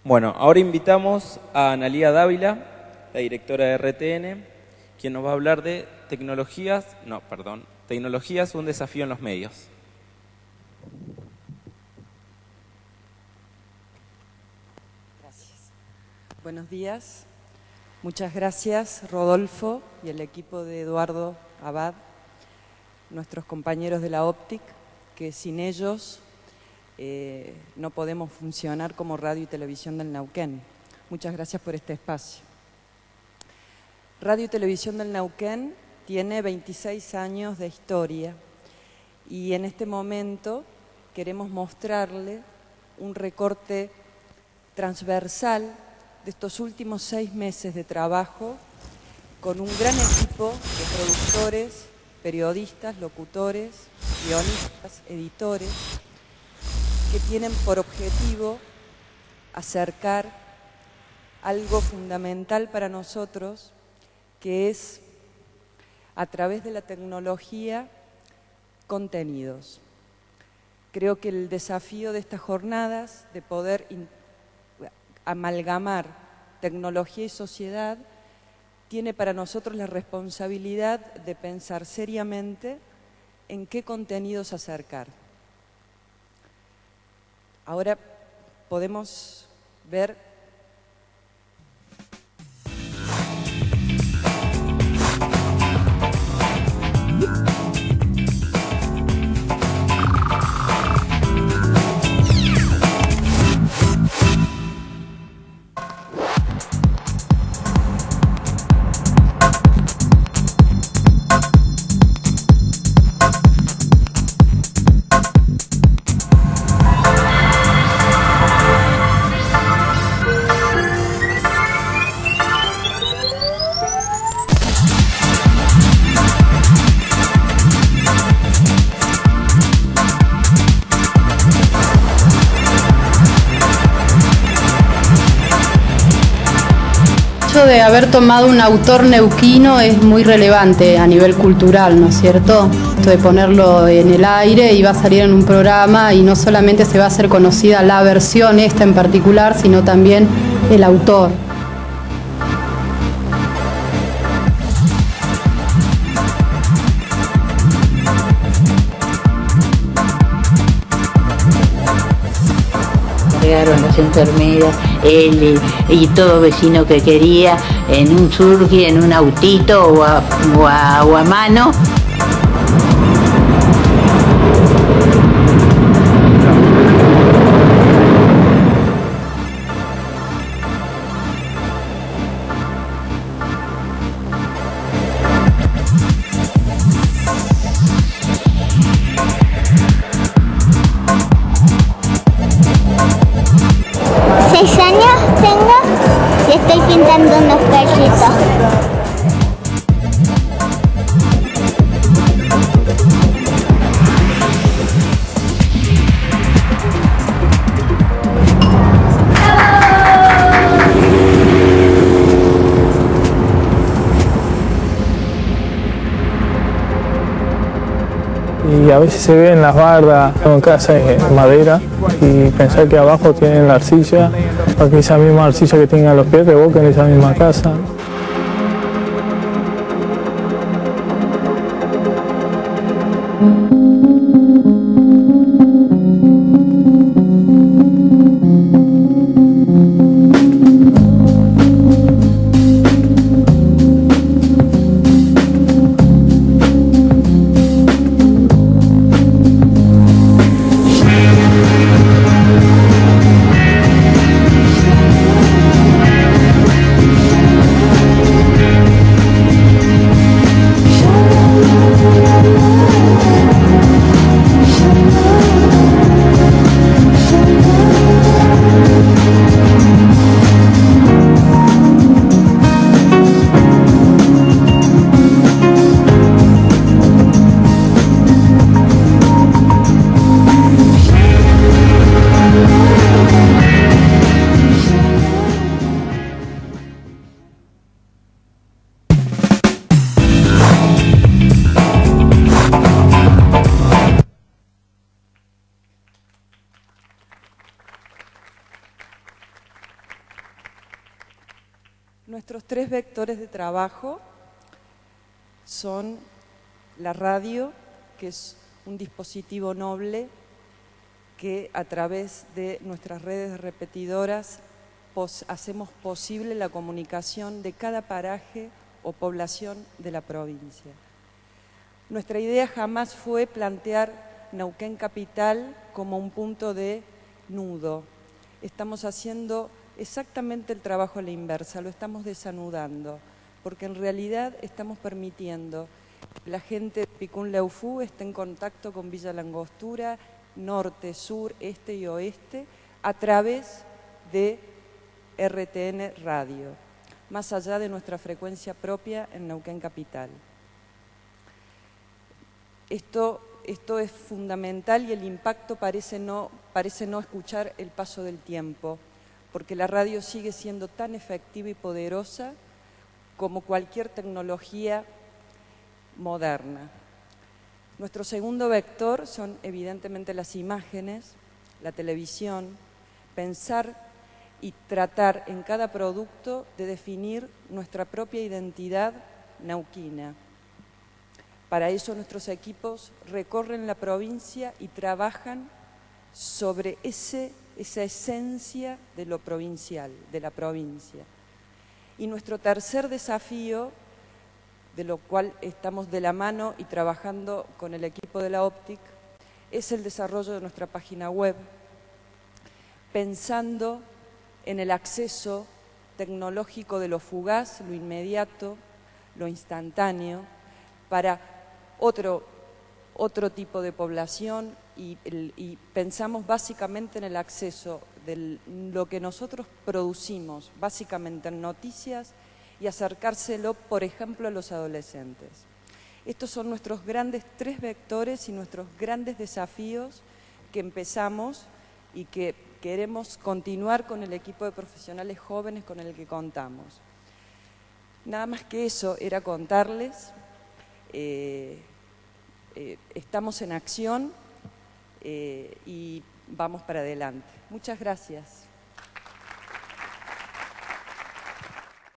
Bueno, ahora invitamos a Analía Dávila, la directora de RTN, quien nos va a hablar de tecnologías, un desafío en los medios. Gracias. Buenos días. Muchas gracias, Rodolfo y el equipo de Eduardo Abad, nuestros compañeros de la OPTIC, que sin ellos no podemos funcionar como radio y televisión del Neuquén. Muchas gracias por este espacio. Radio y Televisión del Neuquén tiene 26 años de historia y en este momento queremos mostrarle un recorte transversal de estos últimos 6 meses de trabajo con un gran equipo de productores, periodistas, locutores, guionistas, editores, que tienen por objetivo acercar algo fundamental para nosotros, que es, a través de la tecnología, contenidos. Creo que el desafío de estas jornadas, de poder amalgamar tecnología y sociedad, tiene para nosotros la responsabilidad de pensar seriamente en qué contenidos acercar. Ahora podemos ver de haber tomado un autor neuquino es muy relevante a nivel cultural, ¿no es cierto? Esto de ponerlo en el aire y va a salir en un programa y no solamente se va a hacer conocida la versión esta en particular, sino también el autor. Llegaron las enfermeras, él y todo vecino que quería, en un surgi, en un autito o a mano. Estoy pintando unos perritos. Y a veces se ve en las bardas, en casas de madera, y pensar que abajo tienen la arcilla, para que esa misma arcilla que tengan los pies revoquen esa misma casa. Nuestros 3 vectores de trabajo son la radio, que es un dispositivo noble que a través de nuestras redes de repetidoras hacemos posible la comunicación de cada paraje o población de la provincia. Nuestra idea jamás fue plantear Neuquén Capital como un punto de nudo. Estamos haciendo exactamente el trabajo a la inversa, lo estamos desanudando, porque en realidad estamos permitiendo que la gente de Picún Leufú esté en contacto con Villa Langostura, norte, sur, este y oeste, a través de RTN Radio, más allá de nuestra frecuencia propia en Neuquén Capital. Esto es fundamental y el impacto parece no escuchar el paso del tiempo, porque la radio sigue siendo tan efectiva y poderosa como cualquier tecnología moderna. Nuestro segundo vector son evidentemente las imágenes, la televisión, pensar y tratar en cada producto de definir nuestra propia identidad neuquina. Para eso nuestros equipos recorren la provincia y trabajan sobre esa esencia de lo provincial, de la provincia. Y nuestro tercer desafío, de lo cual estamos de la mano y trabajando con el equipo de la OPTIC, es el desarrollo de nuestra página web, pensando en el acceso tecnológico de lo fugaz, lo inmediato, lo instantáneo, para otro tipo de población y pensamos básicamente en el acceso de lo que nosotros producimos, básicamente en noticias, y acercárselo, por ejemplo, a los adolescentes. Estos son nuestros grandes 3 vectores y nuestros grandes desafíos que empezamos y que queremos continuar con el equipo de profesionales jóvenes con el que contamos. Nada más que eso era contarles. Estamos en acción y vamos para adelante. Muchas gracias.